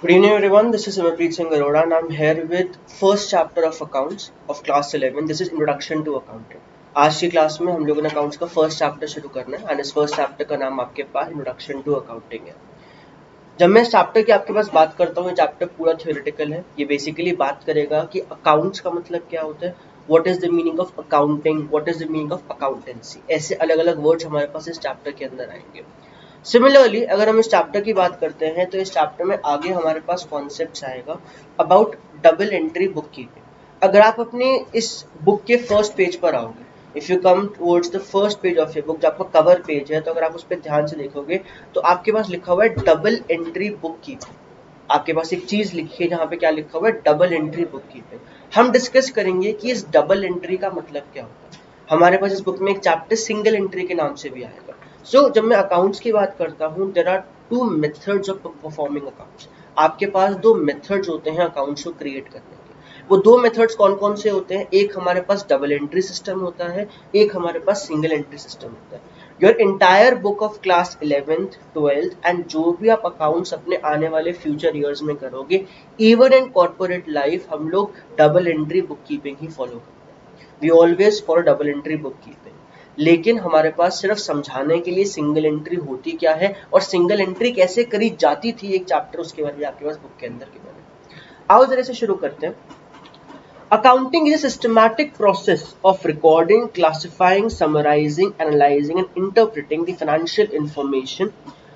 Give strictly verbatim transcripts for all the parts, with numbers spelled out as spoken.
Good evening everyone, this is Simarpreet Singh Arora and I'm here with first chapter of accounts of class eleven. This is introduction to accounting. आज की class में हम लोगों ने accounts का first chapter शुरू करना है एंड इस फर्स्ट चैप्टर का नाम आपके पास इंट्रोडक्शन टू अकाउंटिंग है। जब मैं इस चैप्टर की आपके पास बात करता हूँ, ये चैप्टर पूरा थ्योरेटिकल है। ये बेसिकली बात करेगा कि अकाउंट्स का मतलब क्या होता है, what is the meaning of accounting, what is the meaning of accountancy. ऐसे अलग अलग वर्ड्स हमारे पास इस चैप्टर के अंदर आएंगे। सिमिलरली अगर हम इस चैप्टर की बात करते हैं तो इस चैप्टर में आगे हमारे पास कॉन्सेप्ट आएगा about double entry book keeping. अगर आप अपने इस बुक के फर्स्ट पेज पर आओगे, if you come towards the first page of your book, जो आपका कवर पेज है, तो अगर आप उस पर ध्यान से देखोगे तो आपके पास लिखा हुआ है डबल एंट्री बुक कीपिंग। आपके पास एक चीज लिखी है जहाँ पे क्या लिखा हुआ है, डबल एंट्री बुक कीपिंग। हम डिस्कस करेंगे कि इस डबल एंट्री का मतलब क्या होता है। हमारे पास इस बुक में एक चैप्टर सिंगल एंट्री के नाम से भी आएगा। सो so, जब मैं अकाउंट्स की बात करता हूँ, there are two methods of performing accounts. आपके पास दो मेथड्स होते हैं अकाउंट्स को क्रिएट करने के। वो दो मेथड्स कौन कौन से होते हैं? एक हमारे पास डबल एंट्री सिस्टम होता है, एक हमारे पास सिंगल एंट्री सिस्टम होता है। Your entire book of class eleventh twelfth and जो भी आप अकाउंट्स अपने आने वाले फ्यूचर ईयर्स में करोगे, इवन इन कॉर्पोरेट लाइफ, हम लोग डबल एंट्री बुक कीपिंग ही फॉलो करते हैं। We always follow double entry book keeping. लेकिन हमारे पास सिर्फ समझाने के लिए सिंगल एंट्री होती क्या है और सिंगल एंट्री कैसे करी जाती थी, एक चैप्टर उसके बारे में आपके पास बुक के अंदर के बारे में। आओ जरा से शुरू करते हैं। Accounting is a systematic process of recording, classifying, summarising, analysing and interpreting the financial information.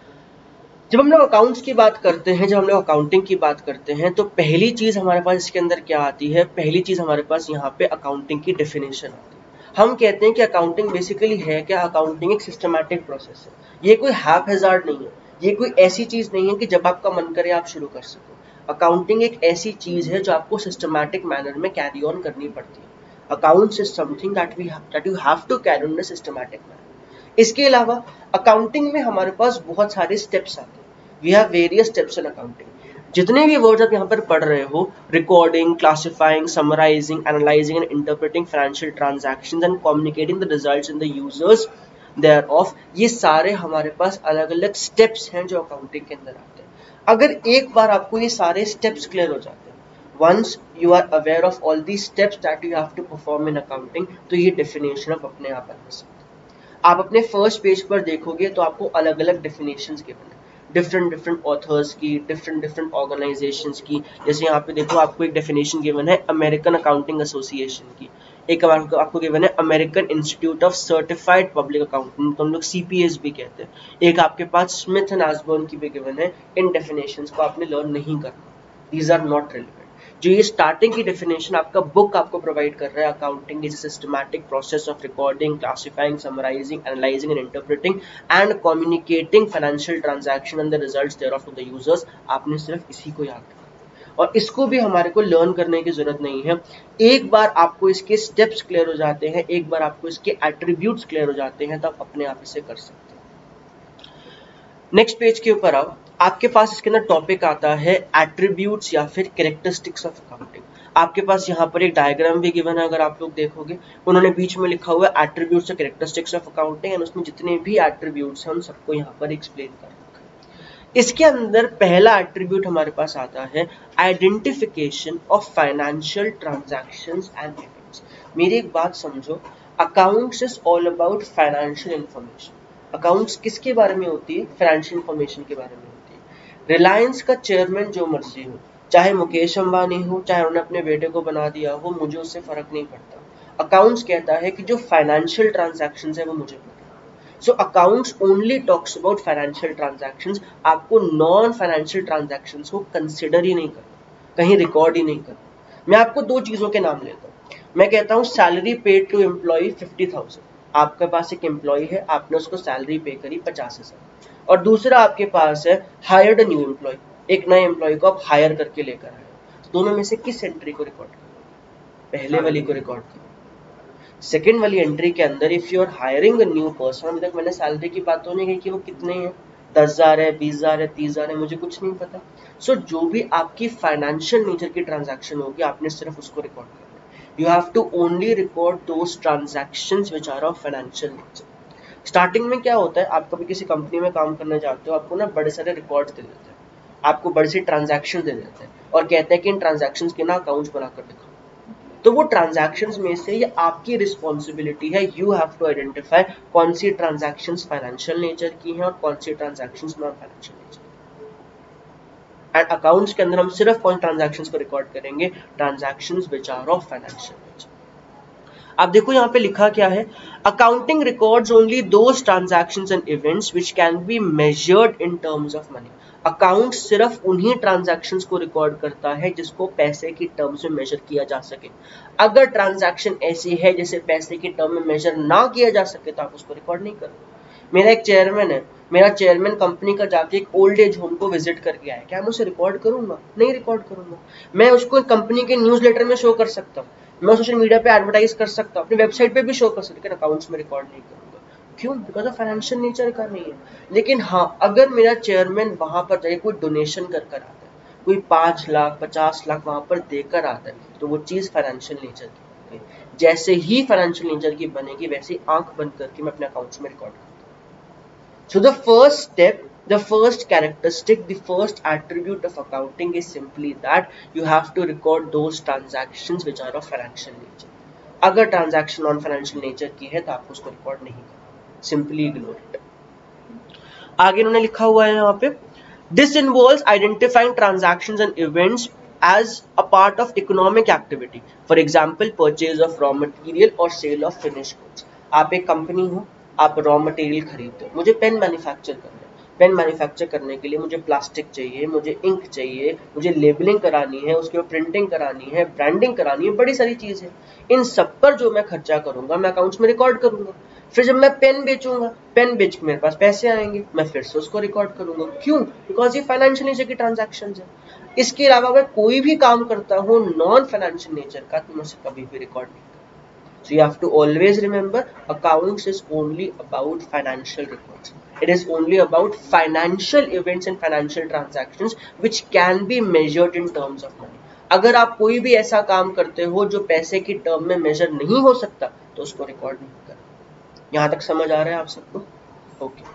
जब हम लोग अकाउंट्स की बात करते हैं, जब हम लोग अकाउंटिंग की बात करते हैं, तो पहली चीज हमारे पास इसके अंदर क्या आती है? पहली चीज हमारे पास यहाँ पे अकाउंटिंग की डेफिनेशन आती है। हम कहते हैं कि अकाउंटिंग बेसिकली है क्या? अकाउंटिंग एक सिस्टमैटिक प्रोसेस है। ये कोई हैप हैजार्ड नहीं है, ये कोई ऐसी चीज नहीं है कि जब आपका मन करे आप शुरू कर सको। अकाउंटिंग एक ऐसी चीज है जो आपको सिस्टमैटिक मैनर में कैरी ऑन करनी पड़ती है। Accounts is something that we that you have to carry on in a systematic manner. इसके अलावा अकाउंटिंग में हमारे पास बहुत सारे स्टेप्स आते हैं। We have various steps in accounting. जितने भी वर्ड्स आप यहाँ पर पढ़ रहे हो, recording, classifying, summarising, analysing and interpreting financial transactions and communicating the results in the users thereof, ये सारे हमारे पास अलग अलग स्टेप्स हैं जो अकाउंटिंग के अंदर आते हैं। अगर एक बार आपको ये सारे स्टेप्स क्लियर हो जाते हैं, once you are aware of all the steps that you have to perform in accounting, तो ये डेफिनेशन आप अपने आप बना सकते हैं। आप अपने फर्स्ट पेज पर देखोगे तो आपको अलग अलग डेफिनेशंस गिवन है, डिफरेंट डिफरेंट ऑथर्स की, डिफरेंट डिफरेंट ऑर्गेनाइजेशंस की। जैसे यहाँ पे देखो आपको एक डेफिनेशन गिवन है अमेरिकन अकाउंटिंग एसोसिएशन की, एक आपको, आपको गिवन है American institute of certified public accountant, तो हम लोग सीपीएस भी कहते हैं। एक आपके पास स्मिथ एंड ऑसबोर्न की भी गिवन है। इन डेफिनेशंस को आपने लर्न नहीं करना, दीज आर नॉट रिलेवेंट। जो ये स्टार्टिंग की डेफिनेशन आपका बुक आपको प्रोवाइड कर रहा है, accounting is a systematic process of recording, classifying, summarising, analysing and interpreting and communicating financial transaction and the results thereof to the users, आपने सिर्फ इसी को याद रखना और इसको भी हमारे को लर्न करने की जरूरत नहीं है। एक बार आपको इसके स्टेप्स क्लियर हो जाते हैं, एक बार आपको इसके एट्रीब्यूट्स क्लियर हो जाते हैं, तब अपने आप इसे कर सकते हैं। नेक्स्ट पेज के ऊपर आओ, आपके पास इसके अंदर टॉपिक आता है एट्रीब्यूट्स या फिर कैरेक्टरिस्टिक्स ऑफ अकाउंटिंग। आपके पास यहाँ पर एक डायग्राम भी गिवन है, अगर आप लोग देखोगे उन्होंने बीच में लिखा हुआ है एट्रीब्यूट्स और कैरेक्टरिस्टिक्स ऑफ अकाउंटिंग एंड उसमें जितने भी एट्रीब्यूट्स हैं उन सबको यहाँ पर एक्सप्लेन कर रखा है। इसके अंदर पहला एट्रीब्यूट हमारे पास आता है identification of financial transactions and events. मेरी एक बात समझो, accounts is all about financial information. Accounts किसके बारे में होती है? फाइनेंशियल इंफॉर्मेशन के बारे में होती है। रिलायंस का चेयरमैन जो मर्जी हो, चाहे मुकेश अंबानी हो, चाहे उन्होंने अपने बेटे को बना दिया हो, मुझे उससे फर्क नहीं पड़ता। अकाउंट्स कहता है कि जो फाइनेंशियल ट्रांजैक्शंस है वो मुझे पता। So accounts only talks about financial transactions. आपको नॉन फाइनेंशियल ट्रांजैक्शंस को कंसिडर ही नहीं करना, कहीं रिकॉर्ड ही नहीं करना। मैं आपको दो चीजों के नाम लेता हूँ। मैं कहता हूँ salary paid to employ fifty thousand. आपके पास एक एम्प्लॉय है, आपने उसको सैलरी पे करी पचास हजार, और दूसरा आपके पास है हायर्ड न्यू एम्प्लॉय, एक नए एम्प्लॉय को आप हायर करके लेकर आए। दोनों में से किस एंट्री को रिकॉर्ड करो? पहले वाली को रिकॉर्ड करो। सेकेंड वाली एंट्री के अंदर if you are hiring a new person, अभी तक मैंने सैलरी की बात तो नहीं की कि वो कितने हैं, दस हजार है, बीस हजार है, तीस हजार है, मुझे कुछ नहीं पता। सो so, जो भी आपकी फाइनेंशियल नेचर की ट्रांजैक्शन होगी, आपने सिर्फ उसको रिकॉर्ड करना। You have to only record those transactions which are of financial nature. Starting में क्या होता है, आप कभी किसी कंपनी में काम करने जाते हो, आपको ना बड़े सारे रिकॉर्ड्स दे देते हैं। आपको बड़ी सी ट्रांजैक्शन दे देते हैं और कहते हैं कि इन ट्रांजैक्शंस के ना अकाउंट्स बनाकर दिखाओ, तो वो ट्रांजैक्शंस में से ये आपकी रिस्पॉन्सिबिलिटी है, यू हैव टू आइडेंटिफाई कौन सी ट्रांजैक्शंस फाइनेंशियल नेचर की हैं और कौन सी transactions non financial nature. And accounts के अंदर हम सिर्फ कौन ट्रांजैक्शंस को रिकॉर्ड करेंगे, transactions which are of financial nature. अब देखो यहाँ पे लिखा क्या है, accounting records only those transactions and events which can be measured in terms of money. Account सिर्फ उन्हीं ट्रांजैक्शंस को रिकॉर्ड करता है जिसको पैसे की टर्म्स में मेजर किया जा सके। अगर ट्रांजैक्शन ऐसी है जिसे पैसे की टर्म में मेजर ना किया जा सके तो आप उसको रिकॉर्ड नहीं करोगे। मेरा एक चेयरमैन है, मेरा चेयरमैन कंपनी का जाके एक ओल्ड एज होम को विजिट करके आया, क्या मैं उसे रिकॉर्ड करूंगा? नहीं रिकॉर्ड करूंगा। मैं उसको कंपनी के न्यूज़लेटर में शो कर सकता हूँ, मैं सोशल मीडिया पे एडवर्टाइज कर सकता हूँ, अपनी वेबसाइट पे भी शो कर सकता हूँ, लेकिन अकाउंट्स में रिकॉर्ड नहीं करूंगा। क्यों? बिकॉज ऑफ फाइनेंशियल नेचर का नहीं है। लेकिन हाँ, अगर मेरा चेयरमैन वहां पर जाके कोई डोनेशन कर कर आता है, कोई पांच लाख पचास लाख वहां पर देकर आता है, तो वो चीज फाइनेंशियल नेचर की। जैसे ही फाइनेंशियल नेचर की बनेगी वैसे आंख बंद करके मैं अपने अकाउंट्स में रिकॉर्ड करता हूँ। So the first step, the first characteristic, the first attribute of accounting is simply that you have to record those transactions which are of financial nature. अगर ट्रांजैक्शन नॉन फाइनेंशियल नेचर की है तो आपको उसको record नहीं करना, simply ignore it. आगे इन्होंने लिखा हुआ है यहाँ पे, this involves identifying transactions and events as a part of economic activity, for example purchase of raw material or sale of finished goods. आप एक कंपनी हो, आप रॉ मटेरियल खरीदते हो, मुझे पेन मैन्युफैक्चर करना है, पेन मैन्युफैक्चर करने के लिए मुझे प्लास्टिक चाहिए, मुझे इंक चाहिए, मुझे लेबलिंग करानी है, उसके ऊपर प्रिंटिंग करानी है, ब्रांडिंग करानी है, बड़ी सारी चीज है। इन सब पर जो मैं खर्चा करूंगा मैं अकाउंट्स में रिकॉर्ड करूंगा। फिर जब मैं पेन बेचूंगा, पेन बेच के मेरे पास पैसे आएंगे, मैं फिर से उसको रिकॉर्ड करूंगा। क्यों? बिकॉज ये फाइनेंशियल नेचर की ट्रांजैक्शंस है। इसके अलावा मैं कोई भी काम करता हूँ नॉन फाइनेंशियल नेचर का तो मैं उसे कभी भी रिकॉर्ड नहीं करता। So you have to always remember, accounts is only about financial records. It is only about financial events and financial transactions which can be measured in terms of money. अगर आप कोई भी ऐसा काम करते हो जो पैसे की टर्म में मेजर नहीं हो सकता तो उसको रिकॉर्ड नहीं करना। यहाँ तक समझ आ रहा है आप सबको? ओके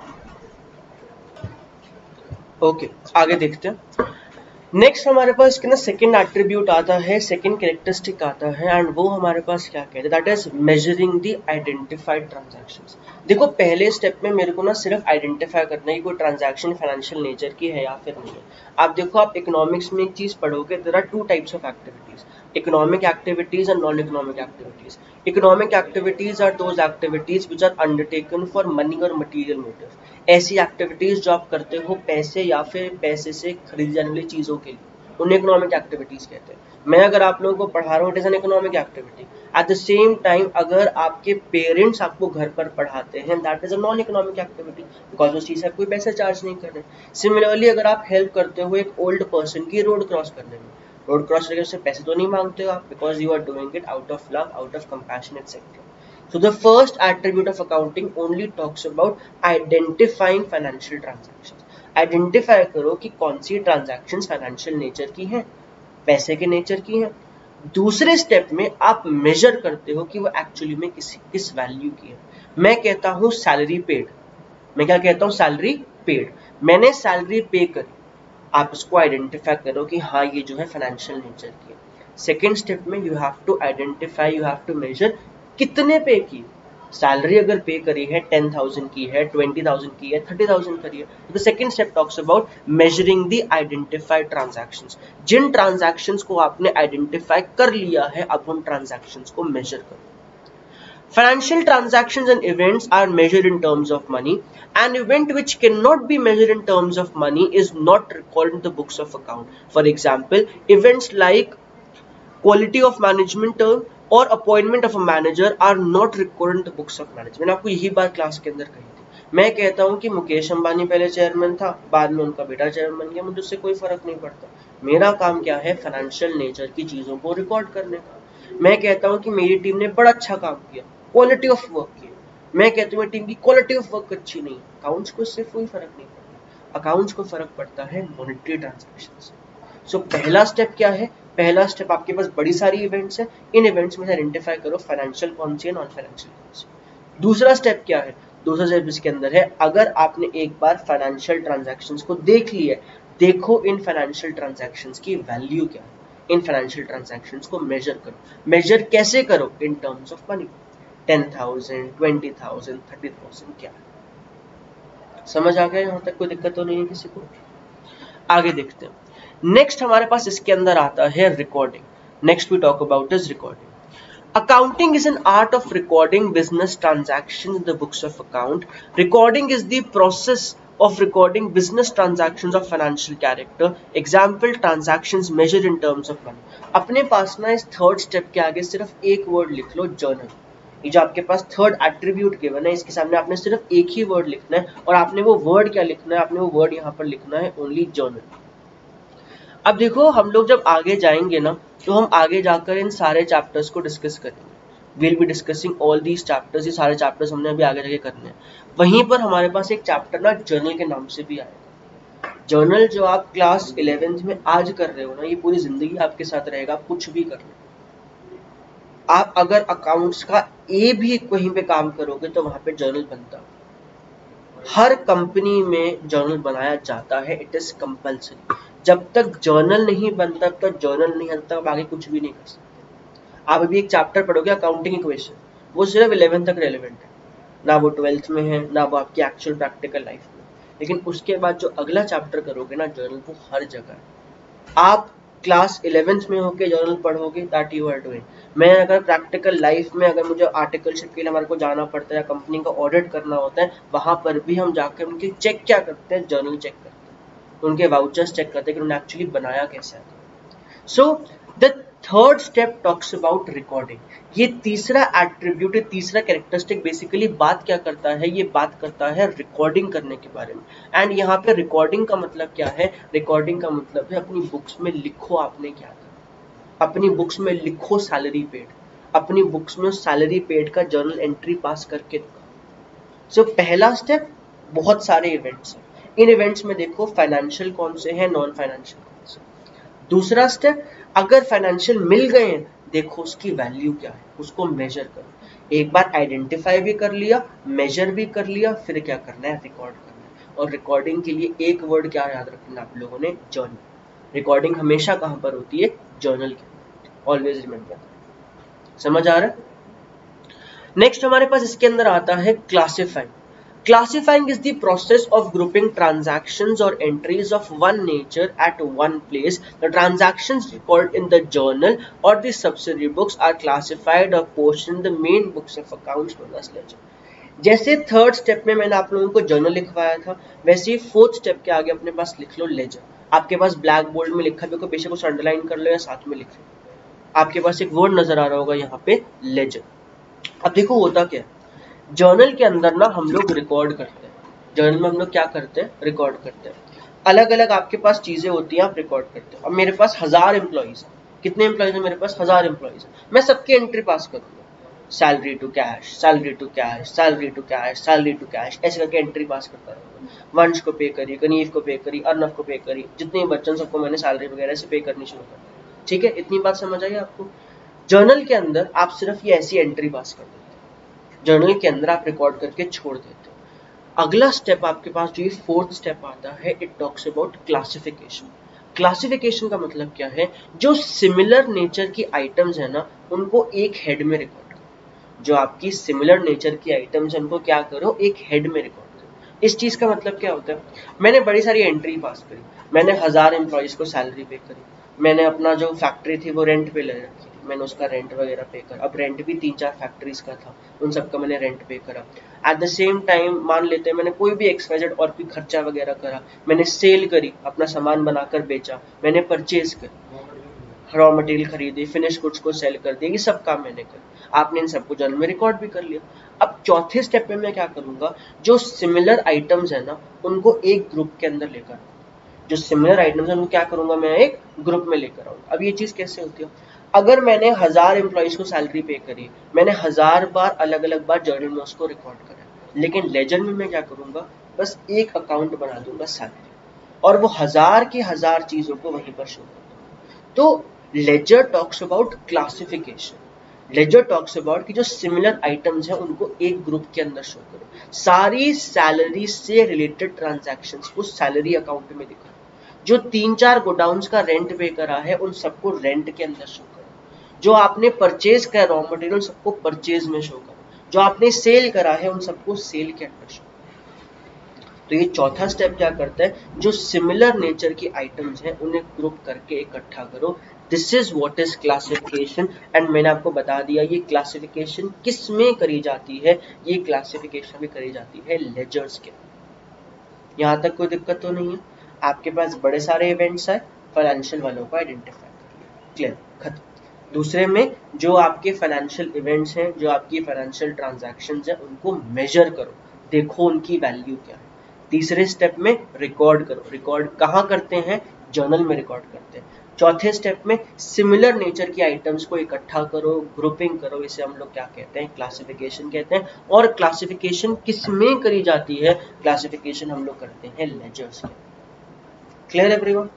ओके आगे देखते हैं। नेक्स्ट हमारे पास इसके ना सेकंड एट्रीब्यूट आता है, सेकंड कैरेक्टरिस्टिक आता है, एंड वो हमारे पास क्या कहते हैं, that is measuring the identified transactions. देखो पहले स्टेप में मेरे को ना सिर्फ आइडेंटिफाई करना है कि कोई ट्रांजैक्शन फाइनेंशियल नेचर की है या फिर नहीं है। आप देखो, आप इकोनॉमिक्स में एक चीज पढ़ोगे, there are two types of activities, economic activities and non economic activities. Economic activities are those activities which are undertaken for money और मटेरियल मोटिव। ऐसी एक्टिविटीज जो आप करते हो पैसे या फिर पैसे से खरीदी जाने वाली चीजों के लिए, उन्हें इकोनॉमिक एक्टिविटीज कहते हैं। मैं अगर आप लोगों को पढ़ा रहा हूँ, it is an economic activity. At the same time अगर आपके पेरेंट्स आपको घर पर पढ़ाते हैं, that is a non economic activity, because उस चीज से कोई पैसा चार्ज नहीं कर रहे। सिमिलरली अगर आप हेल्प करते हो एक ओल्ड पर्सन की रोड क्रॉस करने में, रोड क्रॉस करके उससे पैसे तो नहीं मांगते हो आप, because you are doing it out of love, out of compassion etcetera. So the first attribute of accounting only talks about identifying financial transactions. Identify करो कि कौन सी ट्रांजैक्शंस फाइनेंशियल नेचर की हैं, पैसे के नेचर की हैं। दूसरे स्टेप में आप मेजर करते हो कि वो एक्चुअली में किस किस वैल्यू की है। मैं कहता हूँ सैलरी पेड, मैं क्या कहता हूँ, सैलरी पेड, मैंने सैलरी पे करी, आप इसको आइडेंटिफाई करो कि हाँ ये जो है फाइनेंशियल नेचर की है। सेकेंड स्टेप में you have to identify, you have to measure कितने पे की। सैलरी अगर पे करी है टेन थाउजेंड की है, ट्वेंटी थाउजेंड की है, थर्टी थाउजेंड करी है, तो second step talks about measuring the identified transactions. जिन ट्रांजैक्शंस को आपने आइडेंटिफाई कर लिया है, अब उन ट्रांजैक्शंस को मेजर करो। Financial transactions and events are measured in terms of money. An event which cannot be measured in terms of money is not recorded in the books of account. For example, events like quality of management term और appointment of a manager are not recorded in the books of management. मैंने आपको यही बात class के अंदर कही थी। मैं कहता हूँ कि मुकेश अंबानी पहले चेयरमैन था, बाद में उनका बेटा चेयरमैन बन गया, मुझे उससे कोई फर्क नहीं पड़ता। मेरा काम क्या है, फाइनेंशियल नेचर की चीजों को रिकॉर्ड करने का। मैं कहता हूँ कि मेरी टीम ने बड़ा अच्छा काम किया, क्वालिटी ऑफ वर्क किया। मैं कहता हूँ टीम की क्वालिटी ऑफ वर्क अच्छी नहीं, अकाउंट्स को इससे कोई फर्क नहीं पड़ता। अकाउंट्स को फर्क पड़ता है मॉनेटरी ट्रांजैक्शन से। सो so, पहला स्टेप क्या है, पहला स्टेप आपके पास बड़ी सारी इवेंट्स हैं, इन इवेंट्स में से आइडेंटिफाई करो फाइनेंशियल कौन सी है, नॉन फाइनेंशियल कौन सी। दूसरा स्टेप क्या है, दूसरा स्टेप इसके अंदर है, अगर आपने एक बार फाइनेंशियल ट्रांजैक्शंस को देख लिया है, देखो इन फाइनेंशियल ट्रांजैक्शंस की वैल्यू क्या है, इन फाइनेंशियल ट्रांजैक्शंस को मेजर करो। मेजर कैसे करो? In terms of money. Ten thousand, twenty thousand, thirty thousand क्या है? समझ आ गया? यहां तक कोई दिक्कत तो नहीं है किसी को? आगे देखते हैं। नेक्स्ट हमारे पास इसके अंदर आता है recording. Next we talk about is recording. Accounting is an art of recording business transactions in the books of account. Recording is the process of recording business transactions of financial character. Example, transactions measured in terms of money. अपने पास ना इस third step के आगे सिर्फ एक word लिख लो, journal. ये जो आपके पास थर्ड एट्रीब्यूट गिवन है, इसके सामने आपने सिर्फ एक ही वर्ड लिखना है, और आपने वो वर्ड क्या लिखना है? आपने वो वर्ड यहाँ पर लिखना है ओनली जर्नल। अब देखो, हम लोग जब आगे जाएंगे ना, तो हम आगे जाकर इन सारे चैप्टर्स को डिस्कस करेंगे। Will be discussing all these chapters. ये सारे चैप्टर्स हमने अभी आगे जाके करने हैं। वहीं पर हमारे पास एक चैप्टर ना जर्नल के नाम से भी आएगा। जर्नल जो आप क्लास इलेवेंथ में आज कर रहे हो ना, ये पूरी जिंदगी आपके साथ रहेगा, आप कुछ भी कर लो। आप अगर अकाउंट्स का ए भी कहीं पे काम करोगे तो वहां पे जर्नल बनता। हर कंपनी में जर्नल बनाया जाता है, इट इज कंपल्सरी। जब तक जर्नल नहीं बनता, तब तक जर्नल नहीं आता, आप आगे कुछ भी नहीं कर सकते। आप अभी एक चैप्टर पढ़ोगे अकाउंटिंग इक्वेशन, वो सिर्फ इलेवेंथ तक रेलेवेंट है, ना वो ट्वेल्थ में है, ना वो आपकी एक्चुअल प्रैक्टिकल लाइफ में। लेकिन उसके बाद जो अगला चैप्टर करोगे ना जर्नल, वो हर जगह है। आप क्लास इलेवेंथ में होके जर्नल पढ़ोगे, दैट यू आर डूइंग। मैं अगर प्रैक्टिकल लाइफ में अगर मुझे आर्टिकलशिप के लिए हमारे को जाना पड़ता है, कंपनी का ऑडिट करना होता है, वहां पर भी हम जाकर उनके चेक क्या करते हैं? जर्नल चेक करते हैं, उनके वाउचर्स चेक करते हैं कि उन्होंने एक्चुअली बनाया कैसा है। So the third step talks about recording. ये तीसरा एट्रीब्यूट, तीसरा कैरेक्टरिस्टिक बेसिकली बात क्या करता है? ये बात करता है रिकॉर्डिंग करने के बारे में। एंड यहाँ पे रिकॉर्डिंग का मतलब क्या है? रिकॉर्डिंग का मतलब है अपनी बुक्स में लिखो आपने क्या करा। अपनी बुक्स में लिखो सैलरी पेड, अपनी बुक्स में सैलरी पेड का जर्नल एंट्री पास करके दिखाओ। सो पहला स्टेप, बहुत सारे इवेंट्स हैं, इन इवेंट्स में देखो फाइनेंशियल कौन से हैं, नॉन फाइनेंशियल कौन से। दूसरा स्टेप, अगर फाइनेंशियल मिल गए हैं, देखो उसकी वैल्यू क्या है, उसको मेजर करो। एक बार आइडेंटिफाई भी कर लिया, मेजर भी कर लिया, फिर क्या करना है? रिकॉर्ड करना है। और रिकॉर्डिंग के लिए एक वर्ड क्या याद रखना आप लोगों ने? जर्नल। रिकॉर्डिंग हमेशा कहां पर होती है? जर्नल के। Always remember. समझ आ रहा है? नेक्स्ट हमारे पास इसके अंदर आता है classifying. Classifying is the process of grouping transactions or entries of one nature at one place. The transactions recorded in the journal or the subsidiary books are classified or posted in the main books of accounts known as ledger. जैसे third step में मैंने आप लोगों को journal लिखवाया था, वैसे ही fourth step के आगे अपने पास लिख लो लेजर। आपके पास ब्लैक बोर्ड में लिखा भी को बेशक उसे अंडरलाइन कर लो या साथ में लिख लो, आपके पास एक वर्ड नजर आ रहा होगा यहाँ पे, लेजर। अब देखो होता क्या है, जर्नल के अंदर ना हम लोग रिकॉर्ड करते हैं। जर्नल में हम लोग क्या करते हैं? रिकॉर्ड करते हैं। अलग अलग आपके पास चीजें होती हैं, आप रिकॉर्ड करते हैं। अब मेरे पास हजार एम्प्लॉइज है। कितने एम्प्लॉइज है मेरे पास? हजार एम्प्लॉइज है। मैं सबकी एंट्री पास करूंगा, salary to cash, salary to cash, salary to cash, salary to cash, ऐसे करके एंट्री पास करता रहूंगा। वंश को पे करी, कनीव को पे करी, अर्नव को पे करी, जितने बच्चों सबको मैंने सैलरी वगैरह से पे करनी शुरू कर दी। ठीक है, इतनी बात समझ आई आपको? जर्नल के अंदर आप सिर्फ ये ऐसी एंट्री पास कर देते हैं, जर्नल के अंदर आप रिकॉर्ड करके छोड़ देते हो। अगला स्टेप आपके पास जो ये फोर्थ स्टेप आता है, it talks about classification. Classification का मतलब क्या है? जो सिमिलर नेचर की आइटम्स है ना, उनको एक हेड में रिकॉर्ड करो। जो आपकी सिमिलर नेचर की आइटम्स है उनको क्या करो? एक हेड में रिकॉर्ड करो। इस चीज का मतलब क्या होता है? मैंने बड़ी सारी एंट्री पास करी, मैंने हजार एम्प्लॉइज को सैलरी पे करी, मैंने अपना जो फैक्ट्री थी वो रेंट पे ले रखी, मैंने उसका रेंट वगैरह पे करा। अब रेंट भी तीन चार फैक्ट्रीज का था, उन सबका मैंने रेंट पे करा। एट द सेम टाइम मान लेते हैं मैंने कोई भी एक्सवाइजेड और भी खर्चा वगैरह करा, मैंने सेल करी, अपना सामान बनाकर बेचा, मैंने परचेज कर रॉ मटेरियल खरीदी, फिनिश गुड्स को सेल कर दिया, ये सब काम मैंने कर। आपने इन सबको जर्नल में रिकॉर्ड भी कर लिया। अब चौथे स्टेप में मैं क्या करूंगा? जो सिमिलर आइटम्स है ना, उनको एक ग्रुप के अंदर लेकर आऊंगा। जो सिमिलर आइटम्स है उनको क्या करूंगा? मैं एक ग्रुप में लेकर आऊंगा। अब ये चीज कैसे होती है? अगर मैंने हजार एम्प्लॉइज को सैलरी पे करी, मैंने हजार बार अलग अलग बार जर्नल में उसको रिकॉर्ड करा, लेकिन लेजर में मैं क्या करूंगा? बस एक अकाउंट बना दूंगा सैलरी, और वो हजार की हजार चीजों को वहीं पर शो कर दूंगा। तो ledger talks about classification. Ledger talks about कि जो सिमिलर आइटम्स हैं उनको एक ग्रुप के अंदर शो करो। सारी सैलरी से रिलेटेड ट्रांजैक्शंस को सैलरी अकाउंट में दिखाओ। जो तीन चार गोडाउन्स का रेंट पे करा है उन सबको रेंट के अंदर शो करो, जो आपने परचेज करा रॉ मटेरियल सबको परचेज में शो करो, जो आपने सेल करा है उन सबको सेल के अंदर शो करो। तो ये चौथा स्टेप क्या करता है, जो सिमिलर नेचर की आइटम्स हैं उन्हें ग्रुप करके इकट्ठा करो। This is what is classification. And मैंने आपको बता दिया ये क्लासिफिकेशन किस में करी जाती है, ये क्लासिफिकेशन भी करी जाती है लेजर्स के। यहाँ तक कोई दिक्कत तो नहीं है? आपके पास बड़े सारे इवेंट्स है, फाइनेंशियल वालों को आइडेंटिफाई कर, क्लियर, खत्म। दूसरे में जो आपके फाइनेंशियल इवेंट्स हैं, जो आपकी फाइनेंशियल ट्रांजैक्शंस हैं, उनको मेजर करो, देखो उनकी वैल्यू क्या है। तीसरे स्टेप में रिकॉर्ड करो, रिकॉर्ड कहाँ करते हैं, जर्नल में रिकॉर्ड करते हैं। चौथे स्टेप में सिमिलर नेचर की आइटम्स को इकट्ठा करो, ग्रुपिंग करो, इसे हम लोग क्या कहते हैं, क्लासिफिकेशन कहते हैं। और क्लासिफिकेशन किस में करी जाती है, क्लासिफिकेशन हम लोग करते हैं लेजर्स के। Clear everyone?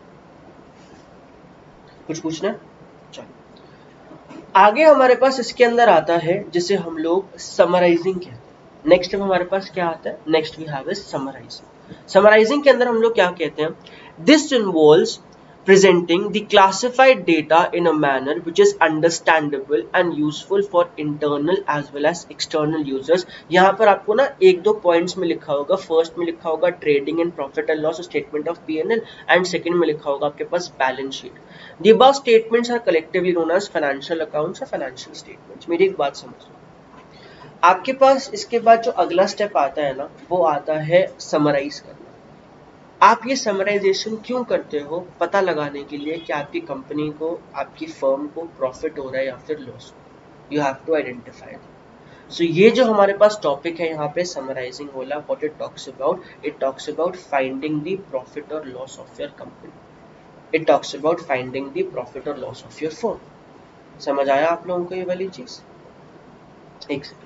कुछ पूछना? चलो आगे हमारे पास इसके अंदर आता है जिसे हम लोग समराइजिंग कहते हैं। नेक्स्ट हमारे पास क्या आता है, next we have is summarising. Summarising के अंदर हम लोग क्या कहते हैं, this involves presenting the classified data in a manner which is understandable and useful for internal as well as external users। यहाँ पर आपको ना एक दो पॉइंट्स में लिखा होगा, फर्स्ट में लिखा होगा trading and profit and loss statement of P and L, and second में लिखा होगा आपके पास balance sheet. The above statements are collectively known as financial accounts or financial statements। मेरी एक बात समझो, आपके पास इसके बाद जो अगला स्टेप आता है ना, वो आता है समराइज करना। आप ये समराइजेशन क्यों करते हो, पता लगाने के लिए कि आपकी कंपनी को, आपकी फर्म को प्रॉफिट हो रहा है या फिर loss. You have to identify. So ये जो हमारे पास टॉपिक है यहाँ पे समराइजिंग वाला, what it talks about, it talks about finding the profit और loss of your company, it talks about finding the profit और लॉस ऑफ योर फर्म। समझ आया आप लोगों को ये वाली चीज? एक सेकंड,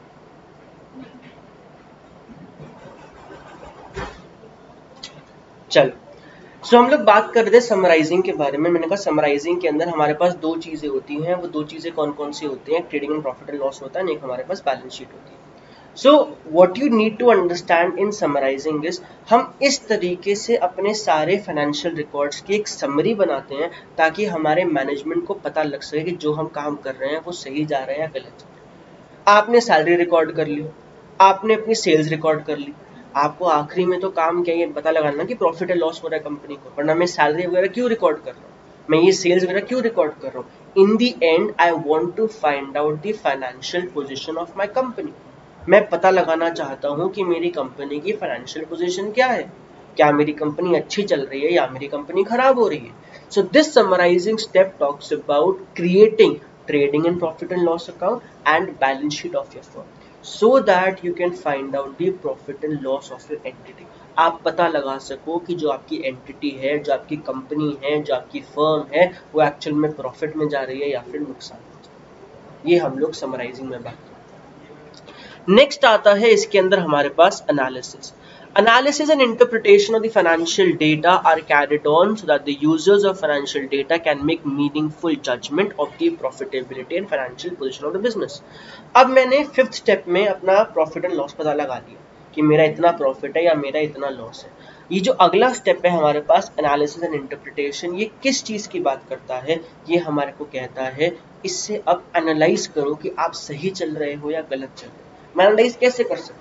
चलो सो so, हम लोग बात कर रहे थे समराइजिंग के बारे में। मैंने कहा समराइजिंग के अंदर हमारे पास दो चीजें होती हैं, वो दो चीजें कौन कौन सी होती हैं, trading and profit and loss होता है, एक हमारे पास बैलेंस शीट होती है। So what you need to understand in summarising is, हम इस तरीके से अपने सारे फाइनेंशियल रिकॉर्ड्स की एक समरी बनाते हैं ताकि हमारे मैनेजमेंट को पता लग सके कि जो हम काम कर रहे हैं वो सही जा रहा है या गलत जा रहा है। आपने सैलरी रिकॉर्ड कर ली, आपने अपनी सेल्स रिकॉर्ड कर ली, आपको आखिरी में तो काम क्या ये पता लगाना कि प्रॉफिट है लॉस हो रहा है कंपनी को, वरना मैं सैलरी वगैरह क्यों रिकॉर्ड कर रहा हूँ, मैं ये सेल्स वगैरह क्यों रिकॉर्ड कर रहा हूँ। In the end I want to find out the financial position of my company. मैं पता लगाना चाहता हूँ कि मेरी कंपनी की फाइनेंशियल पोजीशन क्या है, क्या मेरी कंपनी अच्छी चल रही है या मेरी कंपनी खराब हो रही है। So this summarising step talks about creating trading and profit and loss account and balance sheet of your firm, so that you can find out the profit and loss of your entity। आप पता लगा सको कि जो आपकी entity है, जो आपकी कंपनी है, जो आपकी फर्म है, वो एक्चुअल में प्रॉफिट में जा रही है या फिर नुकसान में जा रही है। ये हम लोग समराइजिंग में बात करते हैं। नेक्स्ट आता है इसके अंदर हमारे पास analysis. Analysis and interpretation of the financial data are carried on so that the users of financial data can make meaningful judgment of the profitability and financial position of the business। अब मैंने fifth step में अपना profit and loss पता लगा लिया कि मेरा इतना प्रॉफिट है या मेरा इतना लॉस है। ये जो अगला स्टेप है हमारे पास एनालिसिस एंड इंटरप्रिटेशन, ये किस चीज की बात करता है, ये हमारे को कहता है इससे अब एनालाइज करो कि आप सही चल रहे हो या गलत चल रहे हो। मैं एनालाइज कैसे कर सकता हूँ,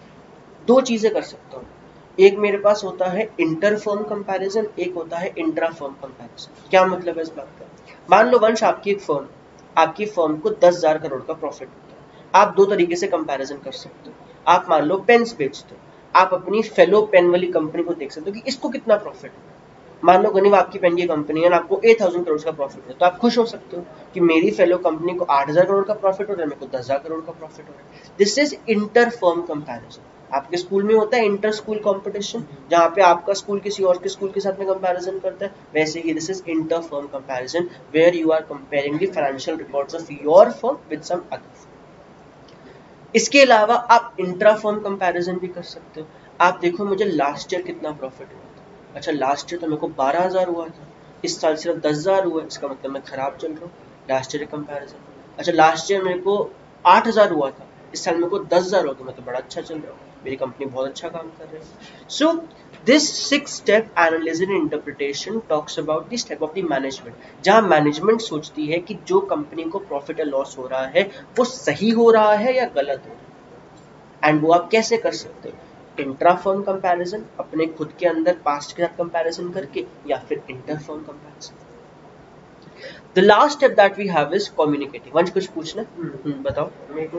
दो चीजें कर सकता हूँ। एक मेरे पास होता है इंटर फर्म कंपैरिजन, एक होता है इंट्रा फर्म कंपैरिजन। क्या मतलब है इस बात का, मान लो वंश आपकी एक फर्म, आपकी फर्म को दस हजार करोड़ का प्रॉफिट होता है। आप दो तरीके से कंपैरिजन कर सकते हो। आप मान लो पेन्स बेचते हो, आप अपनी फेलो पेन वाली कंपनी को देख सकते हो कि इसको कितना प्रॉफिट है। मान लो गनीव आपकी पेन की कंपनी है, आपको एट थाउजेंड करोड़ का प्रॉफिट है, तो आप खुश हो सकते हो कि मेरी फेलो कंपनी को आठ हजार करोड़ का प्रॉफिट हो रहा है, मेरे को दस हजार करोड़ का प्रॉफिट हो रहा है। This is inter firm comparison. आपके स्कूल में होता है इंटर स्कूल कंपटीशन, जहाँ पे आपका स्कूल किसी और के स्कूल के साथ में कंपैरिजन करता है, वैसे ही this is inter firm comparison where you are comparing the financial records of your firm with some other firm. इसके अलावा आप इंट्रा फर्म कंपैरिजन भी कर सकते हो। आप देखो मुझे लास्ट ईयर कितना प्रॉफिट हुआ था, अच्छा लास्ट ईयर तो मेरे को बारह हजार हुआ था, इस साल सिर्फ दस हजार हुआ है, इसका मतलब मैं खराब चल रहा हूँ। लास्ट ईयर कंपैरिजन, अच्छा लास्ट ईयर मेरे को आठ हजार हुआ था, इस साल मेरे को दस हजार हो गया, मैं तो बड़ा अच्छा चल रहा हूँ। मेरी कंपनी बहुत अच्छा काम कर रही है। So this six step analysis and interpretation talks about the step of the management, जहां मैनेजमेंट सोचती है कि जो कंपनी को प्रॉफिट या लॉस हो रहा है वो सही हो रहा है या गलत हो रहा है। एंड वो आप कैसे कर सकते हो, इंट्रा फर्म कंपैरिजन, अपने खुद के अंदर पास्ट के साथ कंपैरिजन करके, या फिर inter firm comparison. The last step that we have is communicating. वंश कुछ पूछना? हम्म बताओ।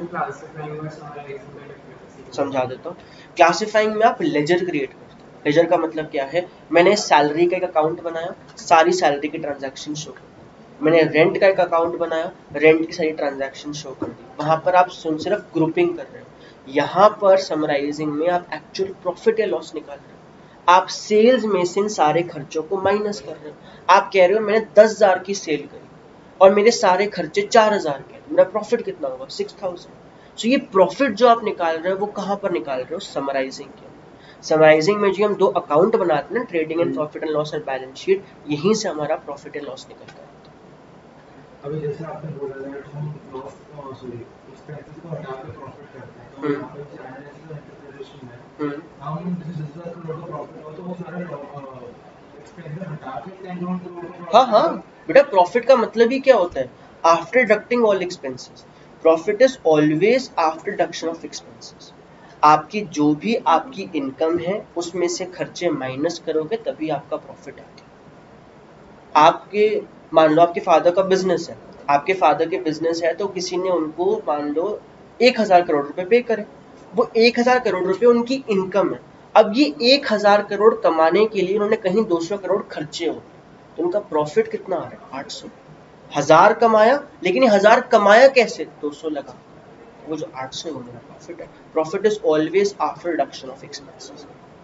समझा देता हूँ। क्लासिफाइंग में आप लेजर क्रिएट करते हो। लेजर का मतलब क्या है, मैंने सैलरी का एक अकाउंट बनाया, सारी सैलरी की ट्रांजैक्शन शो कर दी। मैंने रेंट का एक अकाउंट बनाया, रेंट की सारी ट्रांजैक्शन शो कर दी। वहां पर आप सिर्फ ग्रुपिंग कर रहे हो। यहाँ पर समराइजिंग में आप एक्चुअल प्रॉफिट या लॉस निकाल रहे हो। आप सेल्स में से इन सारे खर्चों को माइनस कर रहे हो। आप कह रहे हो मैंने दस हजार की सेल करी और मेरे सारे खर्चे चार हजार के, मेरा प्रॉफिट कितना होगा, सिक्स थाउजेंड। सो ये प्रॉफिट जो आप निकाल रहे हो वो कहाँ पर निकाल रहे हो, समराइजिंग के। समराइजिंग में जो हम दो अकाउंट बनाते हैं ना, trading and profit and loss and balance sheet, यहीं से हमारा प्रॉफिट एंड लॉस निकलता है। अभी जैसे आपने बोला था कि हम लॉस सॉरी एक्सपेंसेस को हटा के प्रॉफिट करते हैं, तो यहाँ पे जो एनालिसिस और इंटरप्रिटेशन है, हम जैसे दस हजार करोड़ का प्रॉफिट हो तो वो सारे एक्सपेंसेस हटा के टेन करोड़ का। हाँ हाँ बेटा, प्रॉफिट का मतलब ही क्या होता है, after deducting all expenses. Profit is always after deduction of expenses. आपकी जो भी आपकी इनकम है उसमें से खर्चे माइनस करोगे तभी आपका प्रॉफिट आता है। आपके मान लो आपके फादर का बिजनेस है, आपके फादर के बिजनेस है तो किसी ने उनको मान लो एक हजार करोड़ रुपए पे करे, वो एक हजार करोड़ रुपए उनकी इनकम है। अब ये एक हजार करोड़ कमाने के लिए उन्होंने कहीं दो सौ करोड़ खर्चे हो, तो उनका प्रॉफिट कितना आ रहा है, आठ सौ। हजार कमाया, लेकिन हजार कमाया कैसे, दो सौ लगा, वो जो आठ सौ वो मेरा प्रॉफिट है। Profit is always after reduction of expenses.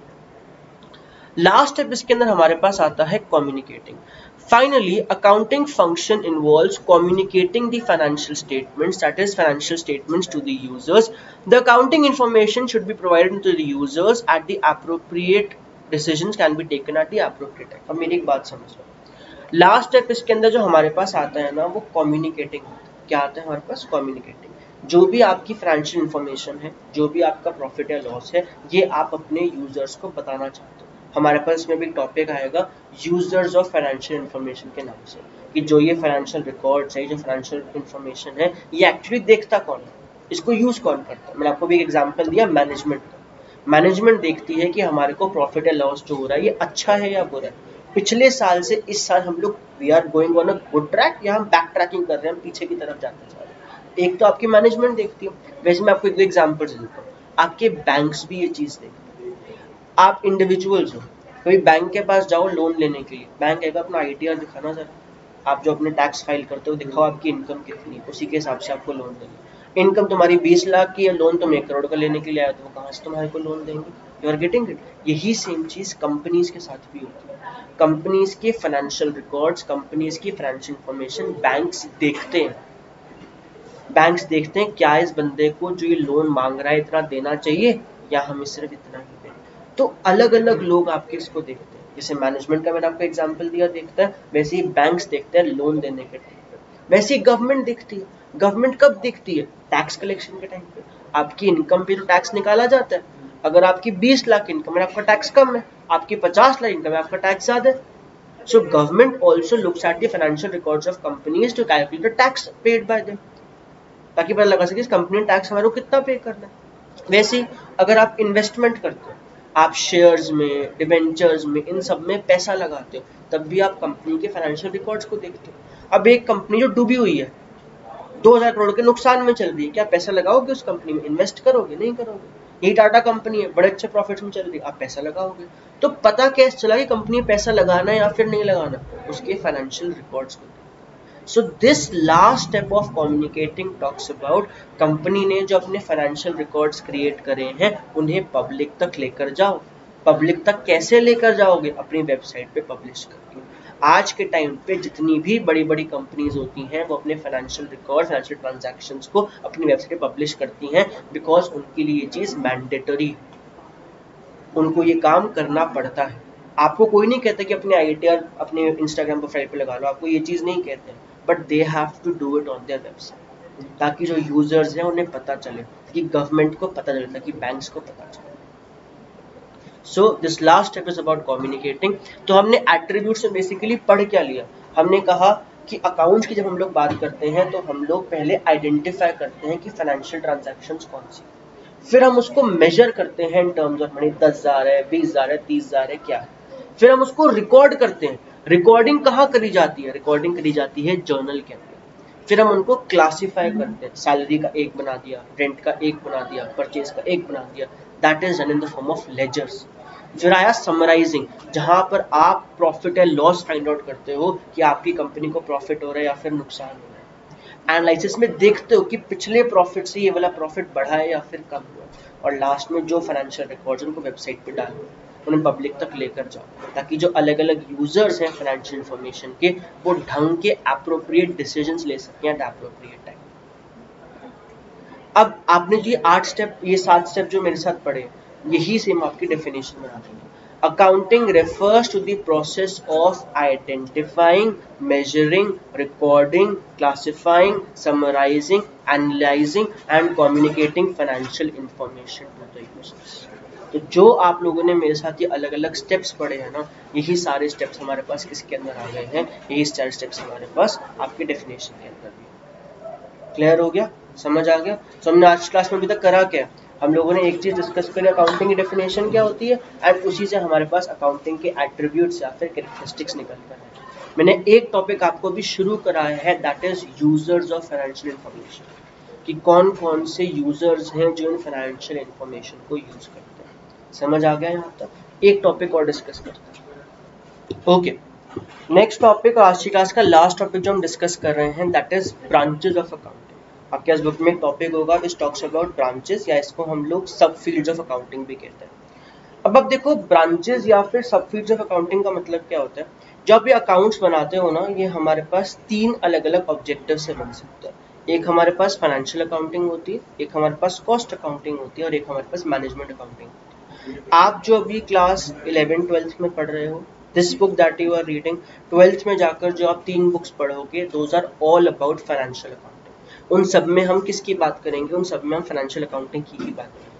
Last step इसके अंदर हमारे पास आता है communicating. Finally, accounting function involves communicating the financial statements, that is financial statements, to the users. The accounting information should be provided to the users at the appropriate decisions can be taken at the appropriate time. अब मेरी एक बात समझ लो, last step इसके अंदर जो हमारे पास आता है ना, वो कम्युनिकेटिंग होता है। क्या आता है हमारे पास, कम्युनिकेटिंग। जो भी आपकी फाइनेंशियल इंफॉर्मेशन है, जो भी आपका प्रॉफिट या लॉस है, ये आप अपने यूजर्स को बताना चाहते हो। हमारे पास इसमें भी टॉपिक आएगा यूजर्स ऑफ फाइनेंशियल इंफॉर्मेशन के नाम से, कि जो ये फाइनेंशियल रिकॉर्ड्स है, जो फाइनेंशियल इंफॉर्मेशन है, ये एक्चुअली देखता कौन है, इसको यूज कौन करता है। मैंने आपको भी एक एग्जांपल दिया मैनेजमेंट का। मैनेजमेंट देखती है कि हमारे को प्रॉफिट या लॉस जो हो रहा है ये अच्छा है या बुरा है। पिछले साल से इस साल हम लोग we are going on a good track या हम बैक ट्रैकिंग कर रहे हैं, पीछे की तरफ जाते जा रहे हैं। एक तो आपकी मैनेजमेंट देखती है। वैसे मैं आपको एक एग्जांपल देता हूँ, आपके बैंक्स भी ये चीज देखते हैं। आप इंडिविजुअल्स हो, कभी बैंक के पास जाओ लोन लेने के लिए, बैंक कहेगा अपना आईटीआर दिखाना जरा, आप जो अपने टैक्स फाइल करते हो दिखाओ आपकी इनकम कितनी है, उसी के हिसाब से आपको लोन देंगे। इनकम तुम्हारी बीस लाख की है, लोन तुम एक करोड़ का लेने के लिए आए, तो कहाँ से तुम्हारे को लोन देंगे, यू आर गेटिंग इट। यही सेम चीज कंपनीज के साथ भी होती है। कंपनीज के फाइनेंशियल रिकॉर्ड्स, कंपनीज की फाइनेंशियल इंफॉर्मेशन बैंक्स देखते हैं। बैंक्स देखते हैं क्या इस बंदे को जो ये लोन मांग रहा है इतना देना चाहिए या हमें सिर्फ इतना ही दें। तो अलग अलग लोग आपके इसको देखते हैं। जैसे मैनेजमेंट का मैंने आपको एग्जांपल दिया देखता है, वैसे ही बैंक्स देखते हैं लोन देने के टाइम पे। वैसे ही गवर्नमेंट देखती है। गवर्नमेंट कब देखती है, टैक्स कलेक्शन के टाइम पे। आपकी इनकम पे तो टैक्स निकाला जाता है। अगर आपकी बीस लाख इनकम है, आपका टैक्स कम है, आपकी पचास लाख इनकम है, आपका टैक्स ज्यादा है। So government also looks at the financial records of companies to calculate the tax paid by them, ताकि पता लगा सके इस कंपनी ने टैक्स हमारे को कितना पे करना है। वैसे ही अगर आप इन्वेस्टमेंट करते हो, आप शेयर्स में, डिबेंचर्स में, इन सब में पैसा लगाते हो, तब भी आप कंपनी के फाइनेंशियल रिकॉर्ड्स को देखते हो। अब एक कंपनी जो डूबी हुई है, दो हजार करोड़ के नुकसान में चल रही है, क्या पैसा लगाओगे उस कंपनी में, इन्वेस्ट करोगे, नहीं करोगे। यही टाटा कंपनी है, बड़े अच्छे प्रॉफिट्स में चल रही है, आप पैसा लगाओगे। तो पता कैसे चला कि कंपनी में पैसा लगाना है या फिर नहीं लगाना, उसके फाइनेंशियल रिकॉर्ड्स को। So this last step of communicating talks about company ने जो अपने फाइनेंशियल रिकॉर्ड्स क्रिएट करे हैं उन्हें पब्लिक तक लेकर जाओ। पब्लिक तक कैसे लेकर जाओगे, अपनी वेबसाइट पे पब्लिश करके। आज के टाइम पे जितनी भी बड़ी बड़ी कंपनीज होती हैं वो अपने फाइनेंशियल रिकॉर्ड, फाइनेंशियल ट्रांजैक्शंस को अपनी वेबसाइट पे पब्लिश करती हैं, बिकॉज उनके लिए ये चीज मैंडेटरी है, उनको ये काम करना पड़ता है। आपको कोई नहीं कहता कि अपने आईटीआर अपने इंस्टाग्राम प्रोफाइल पे लगा लो, आपको ये चीज नहीं कहते, but they have to do it on their website. ताकि जो यूजर्स हैं उन्हें पता चले, कि गवर्नमेंट को पता चले, ताकि बैंक्स को पता चले। So this last step is about communicating. तो हमने एट्रीब्यूट्स में बेसिकली पढ़ क्या लिया, हमने कहा कि अकाउंट्स की जब हम लोग बात करते हैं तो हम लोग पहले आइडेंटिफाई करते हैं कि फाइनेंशियल ट्रांजैक्शंस कौन सी, फिर हम उसको मेजर करते हैं इन टर्म्स ऑफ मनी, दस हजार है, बीस हजार है, तीस हजार है, क्या है, फिर हम उसको रिकॉर्ड करते हैं। रिकॉर्डिंग कहाँ करी जाती है, रिकॉर्डिंग करी जाती है जर्नल के अंदर। फिर हम उनको क्लासिफाई करते हैं, सैलरी का एक बना दिया, रेंट का एक बना दिया, परचेज का एक बना दिया, that is done in the form of ledgers. फिर आया समराइजिंग, जहां पर आप profit and loss find out करते हो कि आपकी कंपनी को प्रॉफिट हो रहा है या फिर नुकसान हो रहा है। एनालिसिस में देखते हो कि पिछले प्रॉफिट से ये वाला प्रॉफिट बढ़ा है या फिर कम हुआ। और लास्ट में जो फाइनेंशियल रिकॉर्ड्स उनको वेबसाइट पे डालो, उन्हें पब्लिक तक लेकर जाओ, ताकि जो अलग अलग यूजर्स हैं फाइनेंशियल इंफॉर्मेशन के, वो ढंग के अप्रोप्रिएट डिसीजंस ले सकें एट अप्रोप्रिएट टाइम। अब आपने जो आठ स्टेप, ये सात स्टेप जो मेरे साथ पढ़े, यही सेम आपकी डेफिनेशन बना देंगे। Accounting refers to the process of identifying, measuring, recording, classifying, summarizing, analyzing and communicating financial information to the users. तो जो आप लोगों ने मेरे साथ ये अलग अलग स्टेप्स पढ़े हैं ना, यही सारे स्टेप्स हमारे पास किसके अंदर आ गए हैं, यही चार स्टेप्स हमारे पास आपके डेफिनेशन के अंदर भी। क्लियर हो गया, समझ आ गया? तो हमने आज क्लास में अभी तक करा क्या, हम लोगों ने एक चीज डिस्कस करी, अकाउंटिंग की डेफिनेशन क्या होती है, एंड उसी से हमारे पास अकाउंटिंग के एट्रीब्यूट्स या फिर कैरेक्टरिस्टिक्स निकल कर है। मैंने एक टॉपिक आपको भी शुरू कराया है, that is users of financial information, कि कौन कौन से यूजर्स हैं जो इन फाइनेंशियल इंफॉर्मेशन को यूज करते हैं। समझ आ गया यहाँ तक? एक टॉपिक और डिस्कस करते हैं। ओके, नेक्स्ट टॉपिक, आज की क्लास का लास्ट टॉपिक जो हम डिस्कस कर रहे हैं, that is branches of accounting. आपके इस बुक में एक टॉपिक होगा विच टॉक्स अबाउट ब्रांचेस, या इसको हम लोग सब फील्ड्स ऑफ अकाउंटिंग भी कहते हैं। अब आप देखो, ब्रांचेस या फिर सब फील्ड्स ऑफ अकाउंटिंग का मतलब क्या होता है। जब ये अकाउंट्स बनाते हो ना, ये हमारे पास तीन अलग अलग ऑब्जेक्टिव से बन सकता है। एक हमारे पास फाइनेंशियल अकाउंटिंग होती है, एक हमारे पास कॉस्ट अकाउंटिंग होती है, और एक हमारे पास मैनेजमेंट अकाउंटिंग होती है। आप जो अभी क्लास इलेवन ट्वेल्थ में पढ़ रहे हो, this book that you are reading, twelfth में जाकर जो आप तीन बुक्स पढ़ोगे, those are all about financial accounting. उन सब में हम किसकी बात करेंगे, उन सब में हम फाइनेंशियल अकाउंटिंग की ही बात करेंगे।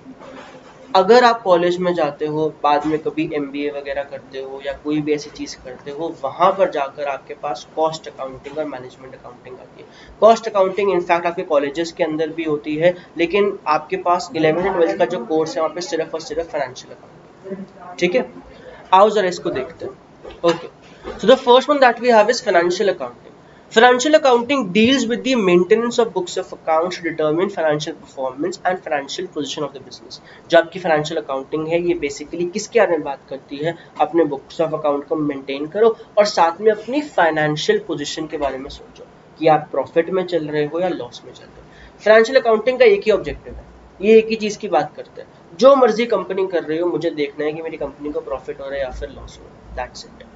अगर आप कॉलेज में जाते हो, बाद में कभी एमबीए वगैरह करते हो या कोई भी ऐसी चीज करते हो, वहां पर जाकर आपके पास कॉस्ट अकाउंटिंग और मैनेजमेंट अकाउंटिंग आती है। कॉस्ट अकाउंटिंग इनफैक्ट आपके कॉलेजेस के अंदर भी होती है, लेकिन आपके पास इलेवन एंड ट्वेल्थ का जो कोर्स है वहाँ पे सिर्फ और सिर्फ फाइनेंशियल अकाउंटिंग। ठीक है, आओ जरा इसको देखते हैं। Okay, so the first one that we have is financial accounting. Financial accounting deals with the maintenance of books of accounts to determine financial performance and financial position of the business. जो आपकी financial accounting है, ये basically किसके बारे में बात करती है, अपने books of account को maintain करो और साथ में अपनी financial position के बारे में सोचो कि आप profit में चल रहे हो या loss में चल रहे हो। Financial accounting का एक ही objective है, ये एक ही चीज की बात करते हैं, जो मर्जी कंपनी कर रही हो, मुझे देखना है कि मेरी कंपनी को प्रॉफिट हो रहा है या फिर लॉस हो रहा है, दैट्स इट।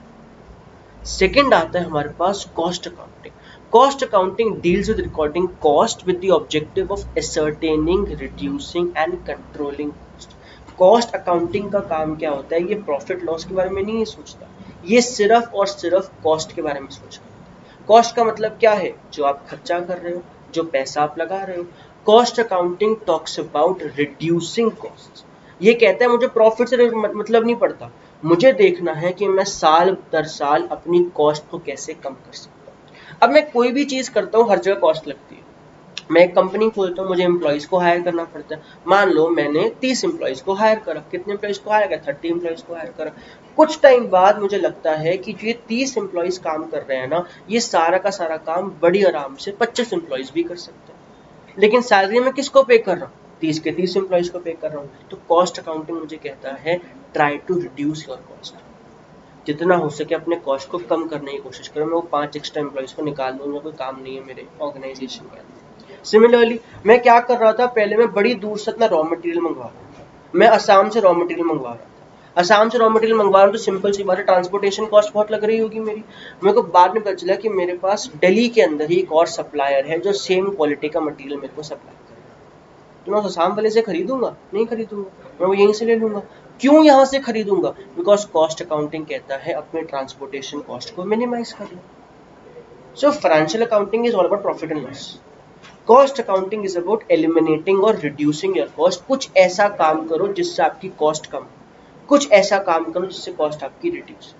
सेकेंड आता है हमारे पास cost accounting. Cost accounting deals with recording cost with the objective of ascertaining, reducing and controlling cost. Cost accounting का काम क्या होता है, ये प्रॉफिट लॉस के बारे में नहीं सोचता, ये सिर्फ और सिर्फ कॉस्ट के बारे में सोचता है। कॉस्ट का मतलब क्या है, जो आप खर्चा कर रहे हो, जो पैसा आप लगा रहे हो। Cost accounting talks about reducing cost. ये कहता है मुझे प्रॉफिट से मतलब नहीं पड़ता, मुझे देखना है कि मैं साल दर साल अपनी कॉस्ट को कैसे कम कर सकता हूँ। अब मैं कोई भी चीज करता हूँ, हर जगह कॉस्ट लगती है। मैं एक कंपनी खोलता हूँ, मुझे एम्प्लॉइज को हायर करना पड़ता है। मान लो मैंने तीस एम्प्लॉइज को हायर करा, कितने एम्प्लॉइज को हायर करा, थर्टी एम्प्लॉइज को हायर करा। कुछ टाइम बाद मुझे लगता है कि जो ये तीस एम्प्लॉइज काम कर रहे हैं ना, ये सारा का सारा काम बड़ी आराम से पच्चीस एम्प्लॉइज भी कर सकते हैं, लेकिन सैलरी में किसको पे कर रहा हूँ, तीस के तीस एम्प्लॉइज को पे कर रहा हूँ। तो कॉस्ट अकाउंटिंग मुझे कहता है try to reduce your cost, जितना हो सके अपने कॉस्ट को कम करने की कोशिश करो। मैं वो पांच एक्स्ट्रा एम्प्लॉइज को निकाल दूंगा, कोई काम नहीं है मेरे ऑर्गेनाइजेशन के अंदर। सिमिलरली मैं क्या कर रहा था, पहले मैं बड़ी दूर से अपना रॉ मटेरियल मंगवा रहा था, मैं असम से रॉ मटेरियल मंगवा रहा था। असम से रॉ मटेरियल मंगवा रहा हूँ तो सिंपल सी बात है, ट्रांसपोर्टेशन कॉस्ट बहुत लग रही होगी मेरी। मेरे को बाद में पता चला कि मेरे पास दिल्ली के अंदर ही एक और सप्लायर है जो सेम क्वालिटी का मटेरियल मेरे को सप्लाई कर रहा है, तो मैं असम वाले से खरीदूंगा नहीं खरीदूंगा, मैं वो यहीं से ले लूंगा। क्यों यहाँ से खरीदूंगा, बिकॉज कॉस्ट अकाउंटिंग कहता है अपने ट्रांसपोर्टेशन कॉस्ट को मिनिमाइज कर लो। So financial accounting is all about profit and loss. Cost accounting is about eliminating और रिड्यूसिंग योर कॉस्ट। कुछ ऐसा काम करो जिससे आपकी कॉस्ट कम, कुछ ऐसा काम करो जिससे कॉस्ट आपकी रिड्यूस।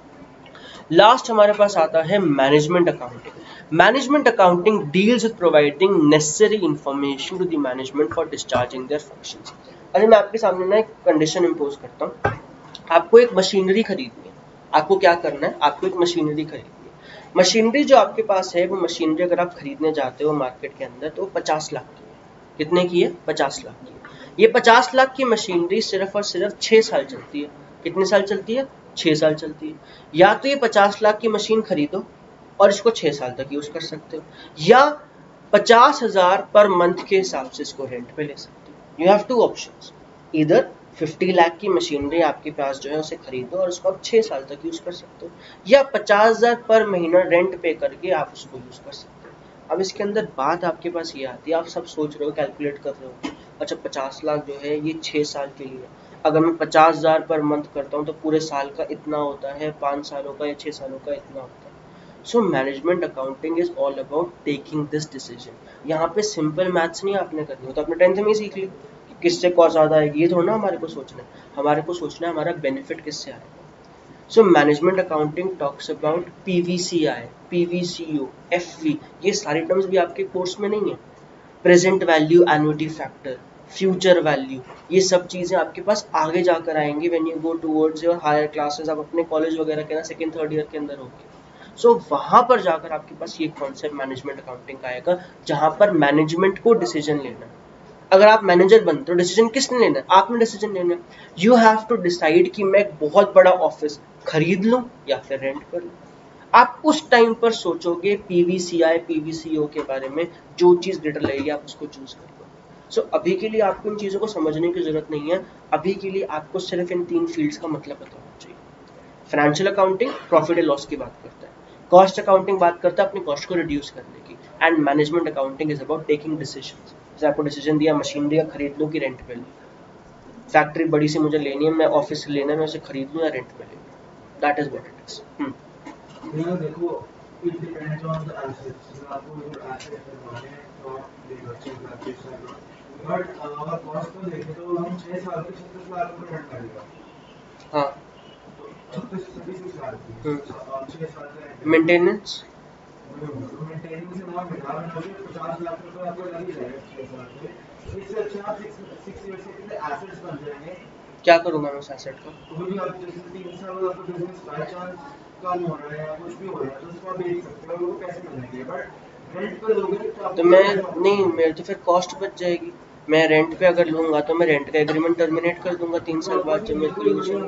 लास्ट हमारे पास आता है management accounting. Management accounting deals with providing necessary information to the management for discharging their functions. अरे मैं आपके सामने ना एक कंडीशन इंपोज करता हूँ, आपको एक मशीनरी खरीदनी है। आपको क्या करना है, आपको एक मशीनरी खरीदनी है। मशीनरी जो आपके पास है वो मशीनरी अगर आप खरीदने जाते हो मार्केट के अंदर तो पचास लाख की है। कितने की है? पचास लाख की है। ये पचास लाख की मशीनरी सिर्फ और सिर्फ छह साल चलती है। कितने साल चलती है? छह साल चलती है। या तो ये पचास लाख की मशीन खरीदो और इसको छह साल तक यूज कर सकते हो, या पचास हजार पर मंथ के हिसाब से इसको रेंट पे ले सकते हो। यू हैव टू ऑप्शंस, इधर फिफ्टी लाख की मशीनरी आपके पास जो है उसे खरीदो और उसको आप छह साल तक यूज कर सकते हो, या पचास हजार पर महीना रेंट पे करके आप उसको यूज कर सकते हो। अब इसके अंदर बात आपके पास ये आती है, आप सब सोच रहे हो, कैलकुलेट कर रहे हो, अच्छा पचास लाख जो है ये छह साल के लिए, अगर मैं पचास हजार पर मंथ करता हूँ तो पूरे साल का इतना होता है, पाँच सालों का या छह सालों का इतना होता है। So management accounting is all about taking this decision. यहाँ पे सिंपल मैथ्स नहीं आपने करनी हो, तो आपने टेंथ में ही सीख ली कि किससे कॉस्ट ज्यादा आएगी, ये थोड़ा ना हमारे को सोचना है, हमारे को सोचना है हमारा बेनिफिट किससे आएगा। So management accounting talks about PVCI, PVCO, FV, ये सारी टर्म्स भी आपके कोर्स में नहीं है। Present value, annuity factor, future value, ये सब चीजें आपके पास आगे जाकर आएंगी when you go towards your higher classes, आप अपने कॉलेज वगैरह के ना सेकंड थर्ड ईयर के अंदर होंगे। सो so, वहां पर जाकर आपके पास ये कॉन्सेप्ट मैनेजमेंट अकाउंटिंग का आएगा, जहां पर मैनेजमेंट को डिसीजन लेना है। अगर आप मैनेजर बनते हो, डिसीजन किसने लेना है? आपने डिसीजन लेना है। यू हैव टू डिसाइड कि मैं एक बहुत बड़ा ऑफिस खरीद लूं या फिर रेंट कर लूं। आप उस टाइम पर सोचोगे पीवीसीआई, पीवीसीओ के बारे में, जो चीज ग्रेटर लगेगी आप उसको चूज कर लो। सो so, अभी के लिए आपको इन चीजों को समझने की जरूरत नहीं है। अभी के लिए आपको सिर्फ इन तीन फील्ड्स का मतलब पता होना चाहिए। Financial accounting profit and loss की बात करता है, कॉस्ट अकाउंटिंग बात करता है अपनी कॉस्ट को रिड्यूस करने की, and management accounting is about taking decisions. जैसे आपको डिसीजन दिया मशीनरी का खरीद लूं कि रेंट पे लूं, फैक्ट्री बड़ी सी मुझे लेनी है, मैं ऑफिस से लेना है, मैं उसे खरीद लूं या रेंट पे ले लूं, that is what it is. यार देखो, it depends on the assets. आपको अगर एसेट बनवाने हैं तो आप ले लो छह लाख बीस लाख, बट अगर कॉस्ट को देखें तो हम छह साल के छत्तीस लाख रुपए रेंट करेगा। हाँ, छत्तीस छत्तीस लाख की छह साल का मेंटेनेंस मेंटेनेंस से ना मिला मुझे पचास लाख रुपए आपको लग ही जाएगा छह साल में। इससे अच्छा आप सिक्स सिक्स ईयर्स के कितने एसेट्स बन जाएंगे। क्या करूंगा मैं उस एसेट का? तो भी आप जैसे तीन साल बाद आपका बिजनेस बाय चांस कम हो रहा है या कुछ भी हो रहा है तो उसको आप बेच सकते हो, वो पैसे मिलेंगे। बट रेंट पे लोगे तो तो मैं नहीं, मेरे तो फिर कॉस्ट बच जाएगी। मैं रेंट पे अगर लूंगा तो मैं रेंट का एग्रीमेंट टर्मिनेट कर दूंगा तीन साल बाद जब मेरे को यूज हो।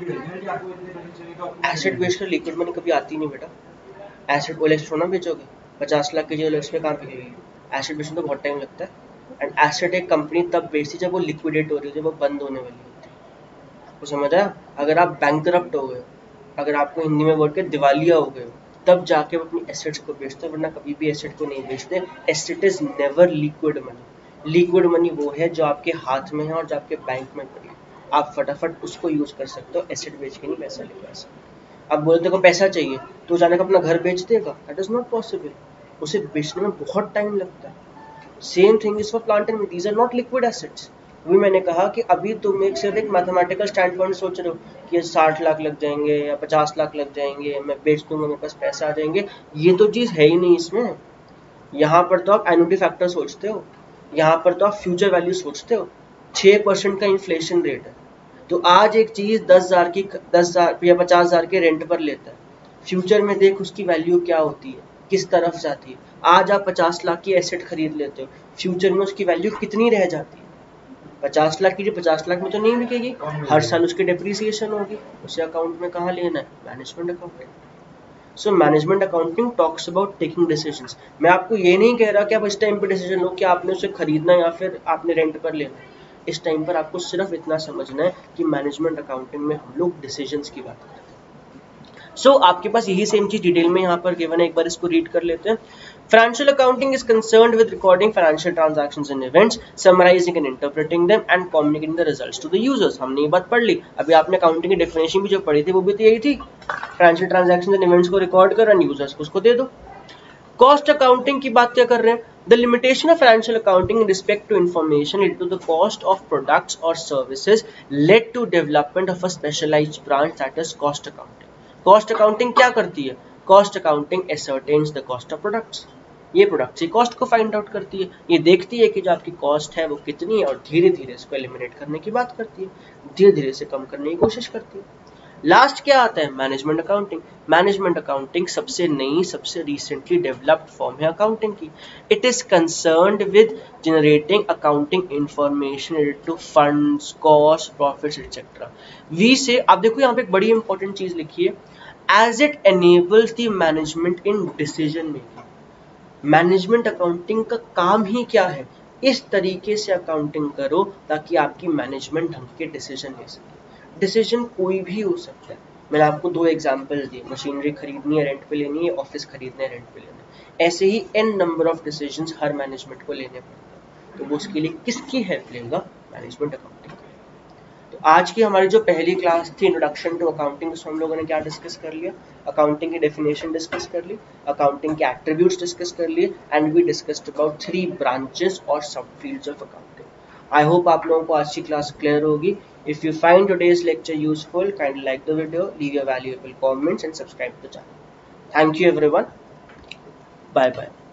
एसेट बेचकर लिक्विड मनी कभी आती नहीं बेटा। एसेट ओलेक्स थोड़ा बेचोगे, पचास लाख की जो ओलेक्स पे कहाँ बिकेगी? एसेट बेचने तो बहुत टाइम लगता है। एंड एसेट एक कंपनी तब बेचती जब वो लिक्विडेट हो रही है, जब वो बंद होने वाली होती है। तो समझ आया? अगर आप बैंकरप्ट हो गए, अगर आपको हिंदी में बोल के दिवालिया हो गए, तब जाके वो अपनी एसेट्स को बेचते, वरना कभी भी एसेट को नहीं बेचते। Asset is never liquid money. Liquid money वो है जो आपके हाथ में है और जो आपके बैंक में पड़ी है, आप फटाफट उसको यूज कर सकते हो, एसेट बेच के नहीं पैसा लेकर आ सकते। अब बोलते को पैसा चाहिए तो अचानक अपना घर बेच देगा, दैट इज नॉट पॉसिबल। उसे बेचने में बहुत टाइम लगता है। Same thing is for plant and these are not liquid assets. वही मैंने कहा कि अभी तुम एक सिर्फ एक मैथमेटिकल स्टैंड पॉइंट सोच रहे हो कि साठ लाख लग जाएंगे या पचास लाख लग जाएंगे, मैं बेच दूंगा मेरे पास पैसा आ जाएंगे, ये तो चीज है ही नहीं इसमें। यहाँ पर तो आप एन्युटी फैक्टर सोचते हो, यहाँ पर तो आप फ्यूचर वैल्यू सोचते हो। छह परसेंट का इन्फ्लेशन रेट है, तो आज एक चीज दस हजार की दस हजार या पचास हजार के रेंट पर लेता है, फ्यूचर में देख उसकी वैल्यू क्या होती है, किस तरफ जाती है। आज आप पचास लाख की एसेट खरीद लेते हो, फ्यूचर में उसकी वैल्यू कितनी रह जाती है? पचास लाख की जो पचास लाख में तो नहीं बिकेगी, हर साल उसकी डेप्रिसिएशन होगी, उसे अकाउंट में कहाँ लेना है? Management accounting. So management accounting talks about taking decisions. मैं आपको ये नहीं कह रहा कि आप इस टाइम पे डिसीजन लो कि आपने उसे खरीदना या फिर आपने रेंट पर लेना है। इस टाइम पर आपको सिर्फ इतना समझना है कि मैनेजमेंट अकाउंटिंग में हम लोग डिसीजंस की बात करते हैं। सो so, आपके पास यही सेम चीज डिटेल में यहाँ पर गिवन है, एक बार इसको रीड कर लेते हैं। Financial accounting is concerned with recording financial transactions and events, summarizing and interpreting them, and communicating the results to the users. हमने ये बात पढ़ ली। अभी आपने अकाउंटिंग की डेफिनेशन भी जो पढ़ी थी वो भी तो यही थी, फाइनेंशियल ट्रांजैक्शंस एंड इवेंट्स को रिकॉर्ड करो एंड यूजर्स को उसको दे दो। कॉस्ट अकाउंटिंग की बात क्या कर रहे हैं? The limitation of financial accounting in respect to information related to the cost of products or services led to development of a specialized branch that is cost accounting. Cost accounting क्या करती है? Cost accounting ascertains the cost of products. ये product की cost को find out करती है, ये देखती है कि जो आपकी कॉस्ट है वो कितनी है और धीरे धीरे इसको एलिमिनेट करने की बात करती है, धीरे धीरे इसे कम करने की कोशिश करती है। लास्ट क्या आता है? Management accounting. मैनेजमेंट अकाउंटिंग सबसे नई, सबसे रिसेंटली डेवलप्ड फॉर्म है अकाउंटिंग की। It is concerned with generating accounting information related to funds, cost, profits etcetera. We say आप देखो यहाँ पे एक बड़ी इंपॉर्टेंट चीज लिखी है, as it enables the management in decision making. Management accounting का काम ही क्या है? इस तरीके से अकाउंटिंग करो ताकि आपकी मैनेजमेंट ढंग के डिसीजन ले सके। डिसीजन कोई भी हो सकता है। मैंने आपको दो एग्जांपल दिए, मशीनरी खरीदनी है रेंट पे लेनी है, ऑफिस खरीदना है रेंट पे लेना है। ऐसे ही एन नंबर ऑफ डिसीजंस हर मैनेजमेंट को लेने पड़ते हैं, तो वो उसके लिए किसकी हेल्प लेगा? मैनेजमेंट अकाउंटिंग का। तो आज की हमारी जो पहली क्लास थी इंट्रोडक्शन टू अकाउंटिंग, उसमें हम लोगों ने क्या डिस्कस कर लिया? अकाउंटिंग की डेफिनेशन डिस्कस कर ली, अकाउंटिंग के एट्रीब्यूट्स डिस्कस कर लिए, and we discussed about three branches और सब fields of accounting. I hope आप लोगों को आज की क्लास क्लियर होगी। If you find today's lecture useful, kindly like the video, leave your valuable comments and subscribe to the channel. Thank you everyone. Bye bye.